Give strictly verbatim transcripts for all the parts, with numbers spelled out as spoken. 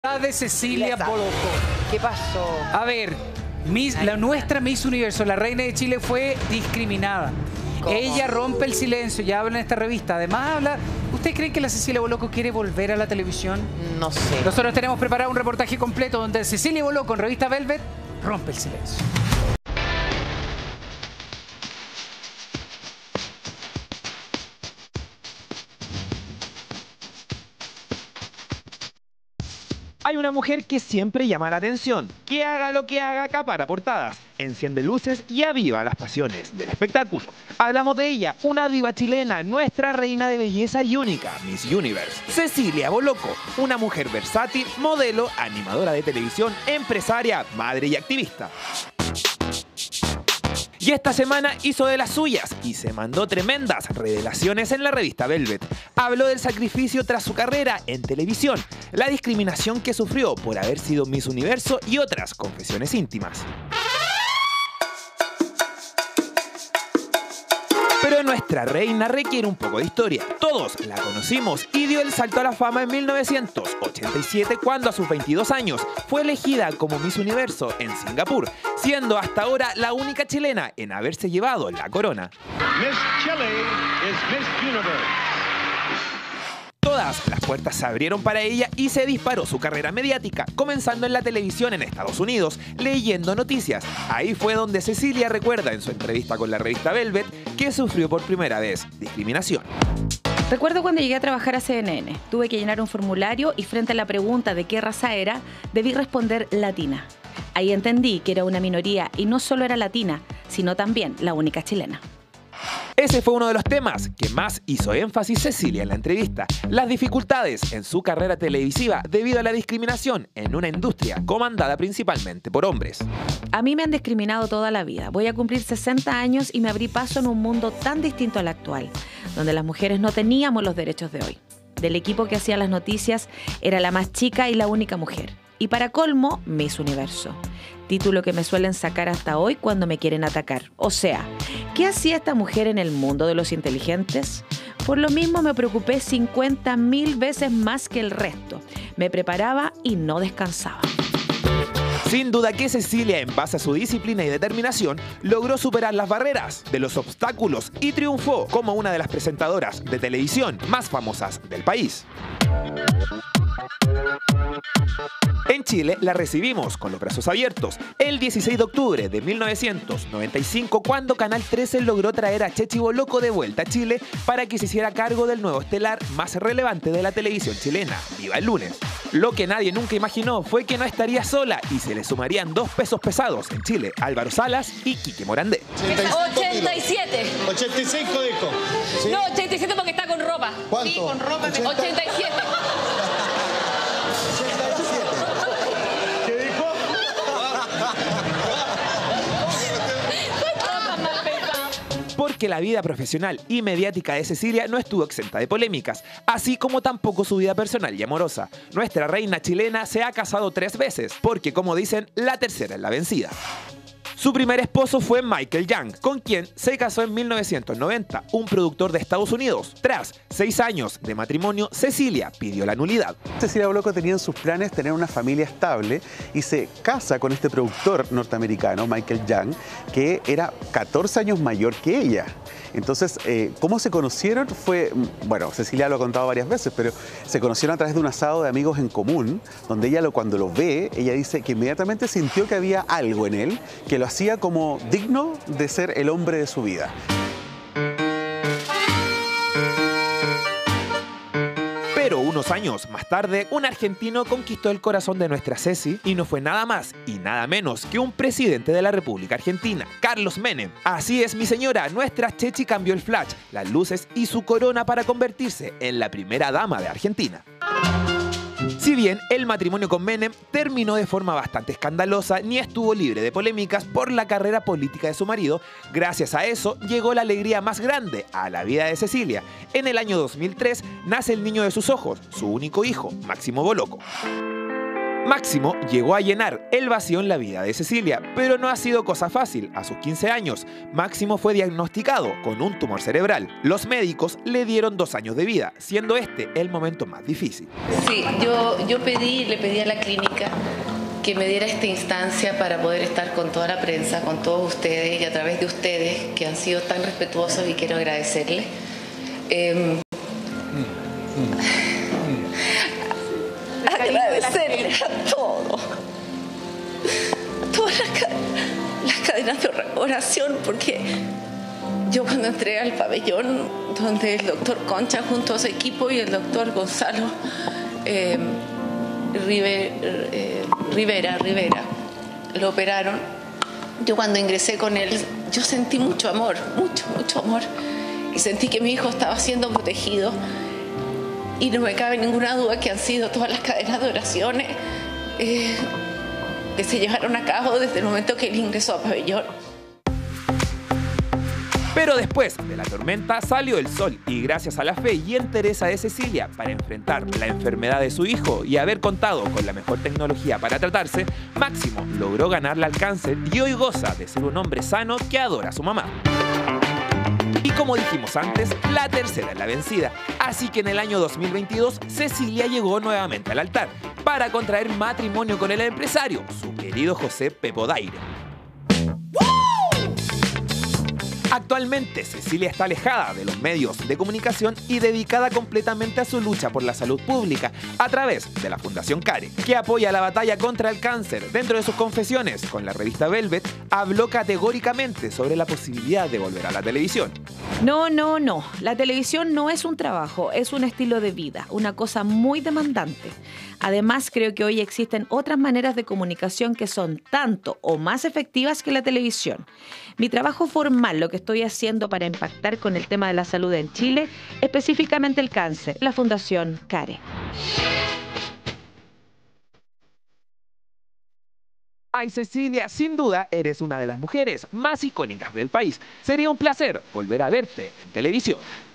de Cecilia Boloco. ¿Qué pasó? A ver, Miss, la nuestra Miss Universo, la reina de Chile, fue discriminada. ¿Cómo? Ella rompe el silencio, ya habla en esta revista. Además habla... ¿Usted cree que la Cecilia Boloco quiere volver a la televisión? No sé. Nosotros tenemos preparado un reportaje completo donde Cecilia Boloco en revista Velvet rompe el silencio. Hay una mujer que siempre llama la atención, que haga lo que haga acapara portadas, enciende luces y aviva las pasiones del espectáculo. Hablamos de ella, una diva chilena, nuestra reina de belleza y única, Miss Universe, Cecilia Boloco, una mujer versátil, modelo, animadora de televisión, empresaria, madre y activista. Y esta semana hizo de las suyas y se mandó tremendas revelaciones en la revista Velvet. Habló del sacrificio tras su carrera en televisión, la discriminación que sufrió por haber sido Miss Universo y otras confesiones íntimas. Pero nuestra reina requiere un poco de historia. Todos la conocimos y dio el salto a la fama en mil novecientos ochenta y siete cuando a sus veintidós años fue elegida como Miss Universo en Singapur, siendo hasta ahora la única chilena en haberse llevado la corona. Miss Chile is Miss Universe. Todas las puertas se abrieron para ella y se disparó su carrera mediática, comenzando en la televisión en Estados Unidos, leyendo noticias. Ahí fue donde Cecilia recuerda en su entrevista con la revista Velvet que sufrió por primera vez discriminación. Recuerdo cuando llegué a trabajar a C N N. Tuve que llenar un formulario y frente a la pregunta de qué raza era, debí responder latina. Ahí entendí que era una minoría y no solo era latina, sino también la única chilena. Ese fue uno de los temas que más hizo énfasis Cecilia en la entrevista, las dificultades en su carrera televisiva debido a la discriminación en una industria comandada principalmente por hombres. A mí me han discriminado toda la vida. Voy a cumplir sesenta años y me abrí paso en un mundo tan distinto al actual, donde las mujeres no teníamos los derechos de hoy. Del equipo que hacía las noticias era la más chica y la única mujer. Y para colmo, Miss Universo. Título que me suelen sacar hasta hoy cuando me quieren atacar. O sea, ¿qué hacía esta mujer en el mundo de los inteligentes? Por lo mismo me preocupé cincuenta mil veces más que el resto. Me preparaba y no descansaba. Sin duda que Cecilia, en base a su disciplina y determinación, logró superar las barreras de los obstáculos y triunfó como una de las presentadoras de televisión más famosas del país. En Chile la recibimos con los brazos abiertos el dieciséis de octubre de mil novecientos noventa y cinco cuando Canal trece logró traer a Chechi Boloco de vuelta a Chile para que se hiciera cargo del nuevo estelar más relevante de la televisión chilena, Viva el Lunes. Lo que nadie nunca imaginó fue que no estaría sola y se le sumarían dos pesos pesados en Chile, Álvaro Salas y Quique Morandé. ochenta y siete. ochenta y cinco dijo. ¿Sí? No, ochenta y siete porque está con ropa. ¿Cuánto? Sí, con ropa. ochenta. ochenta y siete. ¿Qué dijo? Porque la vida profesional y mediática de Cecilia no estuvo exenta de polémicas, así como tampoco su vida personal y amorosa. Nuestra reina chilena se ha casado tres veces, porque como dicen, la tercera es la vencida. Su primer esposo fue Michael Young, con quien se casó en mil novecientos noventa, un productor de Estados Unidos. Tras seis años de matrimonio, Cecilia pidió la nulidad. Cecilia Boloco tenía en sus planes tener una familia estable y se casa con este productor norteamericano, Michael Young, que era catorce años mayor que ella. Entonces, eh, ¿cómo se conocieron? Fue, bueno, Cecilia lo ha contado varias veces, pero se conocieron a través de un asado de amigos en común, donde ella lo, cuando lo ve, ella dice que inmediatamente sintió que había algo en él que lo hacía como digno de ser el hombre de su vida. Pero unos años más tarde, un argentino conquistó el corazón de nuestra Ceci y no fue nada más y nada menos que un presidente de la República Argentina, Carlos Menem. Así es, mi señora, nuestra Chechi cambió el flash, las luces y su corona para convertirse en la primera dama de Argentina. Si bien el matrimonio con Menem terminó de forma bastante escandalosa, ni estuvo libre de polémicas por la carrera política de su marido, gracias a eso llegó la alegría más grande a la vida de Cecilia. En el año dos mil tres nace el niño de sus ojos, su único hijo, Máximo Boloco. Máximo llegó a llenar el vacío en la vida de Cecilia, pero no ha sido cosa fácil. A sus quince años, Máximo fue diagnosticado con un tumor cerebral. Los médicos le dieron dos años de vida, siendo este el momento más difícil. Sí, yo, yo pedí, le pedí a la clínica que me diera esta instancia para poder estar con toda la prensa, con todos ustedes y a través de ustedes que han sido tan respetuosos y quiero agradecerles. Eh, agradecerles a todos, todas las, las cadenas de oración, porque yo cuando entré al pabellón donde el doctor Concha junto a su equipo y el doctor Gonzalo eh, River, eh, Rivera, Rivera lo operaron, yo cuando ingresé con él yo sentí mucho amor, mucho, mucho amor, y sentí que mi hijo estaba siendo protegido. Y no me cabe ninguna duda que han sido todas las cadenas de oraciones eh, que se llevaron a cabo desde el momento que él ingresó a pabellón. Pero después de la tormenta salió el sol y gracias a la fe y entereza de Cecilia para enfrentar la enfermedad de su hijo y haber contado con la mejor tecnología para tratarse, Máximo logró ganarle al cáncer y hoy goza de ser un hombre sano que adora a su mamá. Y como dijimos antes, la tercera es la vencida. Así que en el año dos mil veintidós, Cecilia llegó nuevamente al altar para contraer matrimonio con el empresario, su querido José Pepo Daire. Actualmente, Cecilia está alejada de los medios de comunicación y dedicada completamente a su lucha por la salud pública a través de la Fundación CARE, que apoya la batalla contra el cáncer. Dentro de sus confesiones con la revista Velvet, habló categóricamente sobre la posibilidad de volver a la televisión. No, no, no. La televisión no es un trabajo, es un estilo de vida, una cosa muy demandante. Además, creo que hoy existen otras maneras de comunicación que son tanto o más efectivas que la televisión. Mi trabajo formal, lo que estoy haciendo para impactar con el tema de la salud en Chile, específicamente el cáncer, la Fundación CARE. Ay, Cecilia, sin duda eres una de las mujeres más icónicas del país. Sería un placer volver a verte en televisión.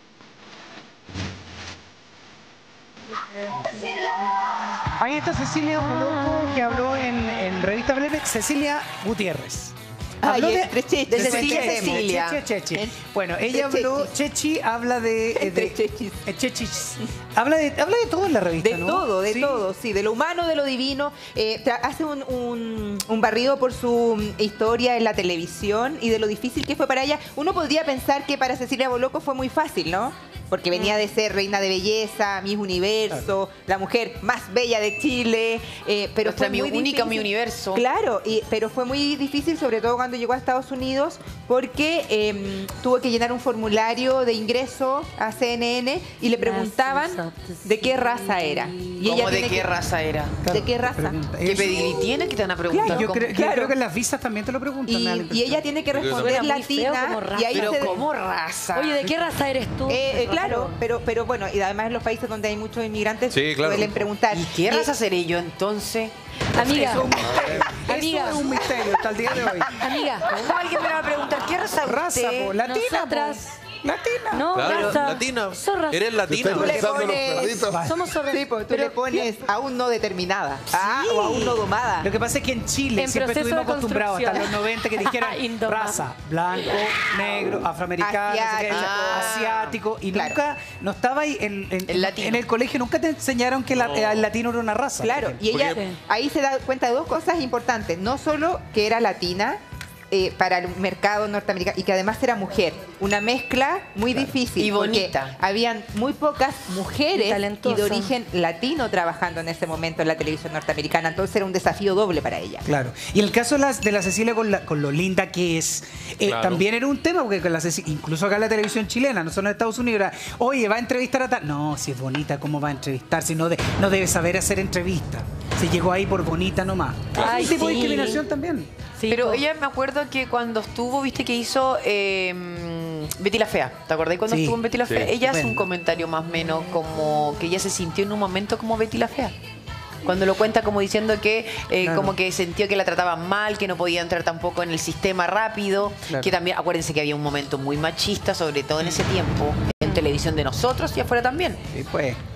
Ahí está Cecilia Boloco, que habló en, en Revista Velvet. Cecilia Gutiérrez. Habló Ay, de, entre Chechi, de de Cecilia y Chechi, Cecilia. de Chechi a Chechi. En- Bueno, ella de habló, Chechi. Chechi habla de... de Entre Chechis. eh, Chechis. Habla de, habla de todo en la revista, De ¿no? todo, de Sí. todo, sí, de lo humano, de lo divino. Eh, tra- hace un, un- un barrido por su mm, historia en la televisión y de lo difícil que fue para ella. Uno podría pensar que para Cecilia Boloco fue muy fácil, ¿no? Porque venía de ser reina de belleza, Miss Universo, la mujer más bella de Chile. eh, pero Nuestra fue mi- muy única difícil. Mi Universo. Claro, y, pero fue muy difícil, sobre todo cuando llegó a Estados Unidos, porque eh, tuvo que llenar un formulario de ingreso a C N N y le preguntaban de qué raza era. Y ¿Cómo de tiene qué que- raza era? ¿De qué raza? Pregunta. ¿Qué Eso- pedigrí tiene que te van a preguntar? Claro, Yo, ¿Cómo? creo, yo Claro. creo que en las visas también te lo preguntan. Y, me da la y impresión. ella tiene que responder Suena muy feo latina como raza. y ahí Pero se ¿cómo raza? Oye, ¿de qué raza eres tú? Eh, eh, claro, pero, pero bueno, y además en los países donde hay muchos inmigrantes Sí, claro. suelen preguntar. ¿Y qué raza seré yo entonces? Amiga, Eso es un misterio. Amiga. Eso es un misterio hasta el día de hoy. amiga, ¿Cómo alguien me va a preguntar qué raza Raza, usted? po, latina, nosotras. po. Latina. No, Claro, raza. latina. Zorras. Eres latina. Tú le pones- Somos zorras. Sí, pues tú Pero le pones aún no determinada ah, o aún no domada. Lo que pasa es que en Chile En siempre proceso estuvimos de acostumbrados hasta los construcción. noventa que dijeran Indomable. raza, blanco, negro, afroamericano, Asiático. asiático, asiático y Claro. nunca, no estaba ahí en, en- El latino. en el colegio, nunca te enseñaron que la- el latino era una raza. por Claro, ejemplo. y ella Porque- ahí se da cuenta de dos cosas importantes. No solo que era latina eh, para el mercado norteamericano y que además era mujer. Una mezcla muy difícil. Y porque bonita. habían muy pocas Y mujeres y, talentosa. de origen latino trabajando en ese momento en la televisión norteamericana. Entonces era un desafío doble para ella. Claro. Y el caso de la, de la Cecilia con, la- con lo linda que es, eh, Claro. también era un tema, porque con la Ceci- incluso acá en la televisión chilena, no solo en Estados Unidos, era, oye, va a entrevistar a tal. No, si es bonita, ¿cómo va a entrevistar? Si no, de- no debe saber hacer entrevista. Si llegó ahí por bonita nomás. Ay, Ese tipo de sí. discriminación también. Sí, Pero po. ella me acuerdo que cuando estuvo, viste que hizo eh, Betty la Fea. ¿Te acordás cuando Sí. estuvo en Betty la Sí. Fea? Ella hace un Estupendo. comentario más o menos como que ella se sintió en un momento como Betty la Fea. Cuando lo cuenta como diciendo que eh, Claro. como que sintió que la trataban mal, que no podía entrar tampoco en el sistema rápido, Claro. que también, acuérdense que había un momento muy machista, sobre todo en ese tiempo, en televisión de nosotros y afuera también. Sí, pues.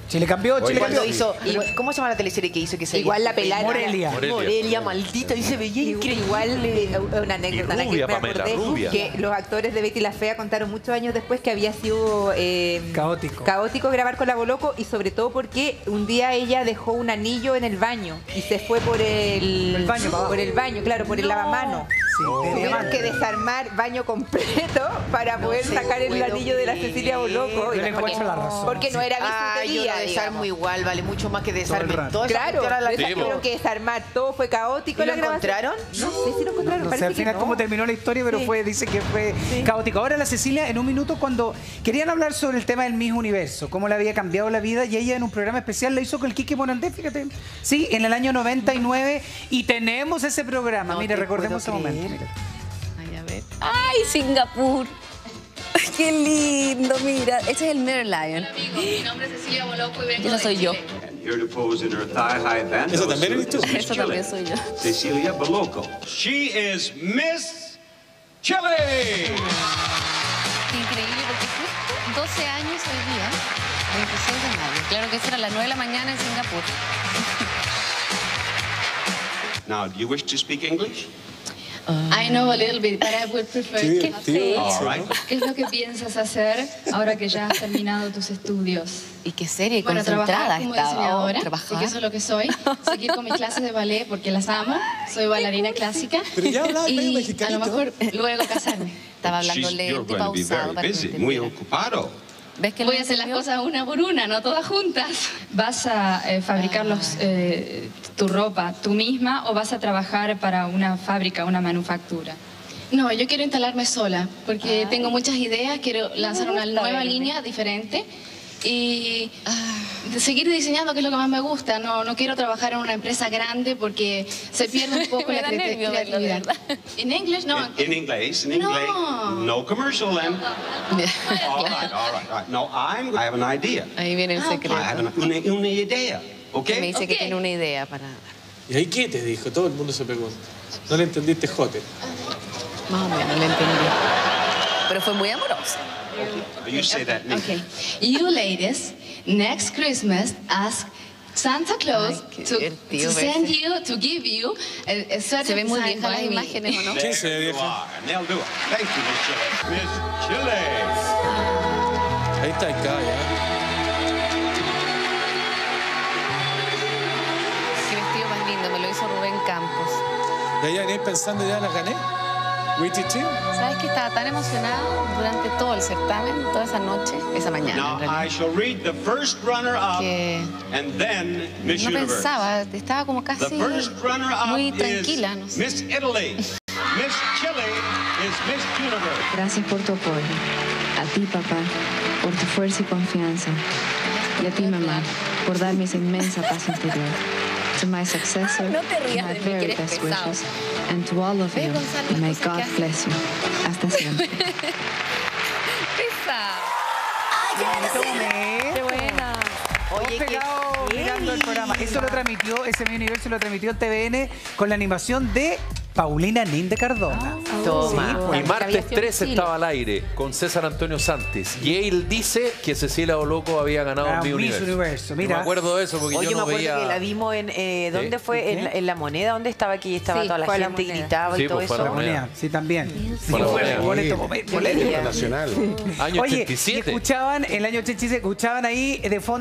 Chile cambió, Chile Cuando cambió. hizo, igual- ¿cómo se llama la teleserie que hizo que se Igual la pelaron. Morelia. Morelia. Morelia, maldita, y se veía increíble. Igual, eh, una anécdota Y la que rubia, me Pamela, acordé, rubia. que los actores de Betty la Fea contaron muchos años después que había sido eh, Caótico. caótico grabar con la Boloco, y sobre todo porque un día ella dejó un anillo en el baño y se fue por el, El baño, para abajo. por el baño, claro, por el lavamano. Sí, de Tuvieron diamante. que desarmar baño completo para poder te sacar el puedo anillo de la creer. Cecilia Boloco. Yo le Porque- encuentro la razón. Porque no era Ah, yo bisutería, lo desarmo digamos. igual, vale mucho más que Todo el desarme. rato. Toda esa Claro, cuestión a la- pero Sí, tuvieron po. que desarmar, todo fue caótico. ¿Y lo la grabación. encontraron? No sé si lo encontraron, No sé parece al final que cómo no. terminó la historia, pero Sí. fue, dice que fue caótico. Ahora la Cecilia, en un minuto, cuando querían hablar sobre el tema del Miss Universo, cómo le había cambiado la vida, y ella en un programa especial lo hizo con el Kiki Morandé, fíjate. Sí, en el año noventa y nueve, y tenemos ese programa. No Mira, te recordemos ese puedo momento. creer. Mira. Ay, a ver. ¡Ay, Singapur! ¡Qué lindo! Mira, ese es el Mirror Lion. Mi nombre es Cecilia Boloco y vengo Esa de soy yo. Chile. Here to pose in her thigh-high band. ¿Eso también eres tú? Eso también soy yo. Cecilia Boloco. She is Miss Chile. Increíble porque justo doce años hoy día, veintiséis de mayo. Claro que eso era a las nueve de la mañana en Singapur. Now, do you wish to speak English? I know a little bit, but I would prefer Sí, que sí. All right. ¿Qué es lo que piensas hacer ahora que ya has terminado tus estudios? Y qué seria y Bueno, concentrada trabajar como estaba. diseñadora, Oh, trabajar. porque eso es lo que soy. Seguir con mis clases de ballet porque las amo. Soy bailarina clásica. Pero ya hablaba medio Y a lo mexicanito. mejor luego casarme. Estaba hablando She's- lento you're y going to be pausado very para que busy, me muy entendiera. ocupado. ¿Ves que Voy a hacer las cosas una por una, no todas juntas. ¿Vas a eh, fabricar los, eh, tu ropa tú misma o vas a trabajar para una fábrica, una manufactura? No, yo quiero instalarme sola porque tengo muchas ideas, quiero lanzar una nueva línea diferente y de seguir diseñando, que es lo que más me gusta. No, no quiero trabajar en una empresa grande porque se pierde un poco Me la da creati- nervio verlo, de creatividad. verdad. ¿En inglés? No. In, in English, in No. English. No commercial then. All right, all right, all right. No, I'm, I have an idea. Ahí viene el Ah, ok. secreto. I have an, una, una idea. Que me Okay? dice que Ok. tiene una idea para... ¿Y ahí qué te dijo? Todo el mundo se pregunta. ¿No le entendiste, Jote? Más o menos, le entendí. Pero fue muy amorosa. You say that in English. Okay. You ladies, next Christmas, ask Santa Claus Ay, qué to, divertido to send verse. you, to give you a, a certain Se ven muy design viejas las by me. imágenes, ¿o no? ¿Quién se There you vieja? are, and they'll do it. Thank you, Miss Chile. Miss Chile. Ahí está, acá, ya. Qué vestido más lindo, me lo hizo Rubén Campos. ¿Y ahí venís pensando ya la gané? ¿Witty Chin? ¿Sabes que estaba tan emocionado durante todo el certamen, toda esa noche? Esa mañana, Now, en realidad. I shall read the first runner-up Que and then Miss no Universe. pensaba, estaba como The casi first runner-up muy is tranquila, no sé. Miss Italy. Miss Chile is Miss Universe. Gracias por tu apoyo. A ti, papá, por tu fuerza y confianza. Y a ti, mamá, por darme esa inmensa paz interior. To my successor, No te rías my de mí, very que eres best pesado. wishes. And to all of Ve, you, Gonzalo, las may cosas que God haces. bless you. Hasta siempre. Pesa. Qué buena. Oye, qué pegado mirando el programa. Eso lo transmitió, ese Mi Universo lo transmitió en T V N con la animación de Paulina Nin de Cardona. Toma. Sí, pues. Y martes tres estaba al aire con César Antonio Santos. Y él dice que Cecilia Boloco había ganado Ah, el Mi Miss Universo. Universo, Yo mira. me acuerdo de eso porque Oye, yo no me acuerdo veía... que la vimos en... Eh, ¿Dónde ¿Sí? fue? ¿En En, qué? en La Moneda. ¿Dónde estaba aquí? Estaba Sí, toda la fue a La gente y Moneda. gritaba Sí, y todo pues, fue a eso. La La Moneda. moneda, sí, también. Fue la Sí, moneda. bonito momento. Yo leía. Nacional. Año Oye, ochenta y siete. y escuchaban, el año ochenta y siete, escuchaban ahí de fondo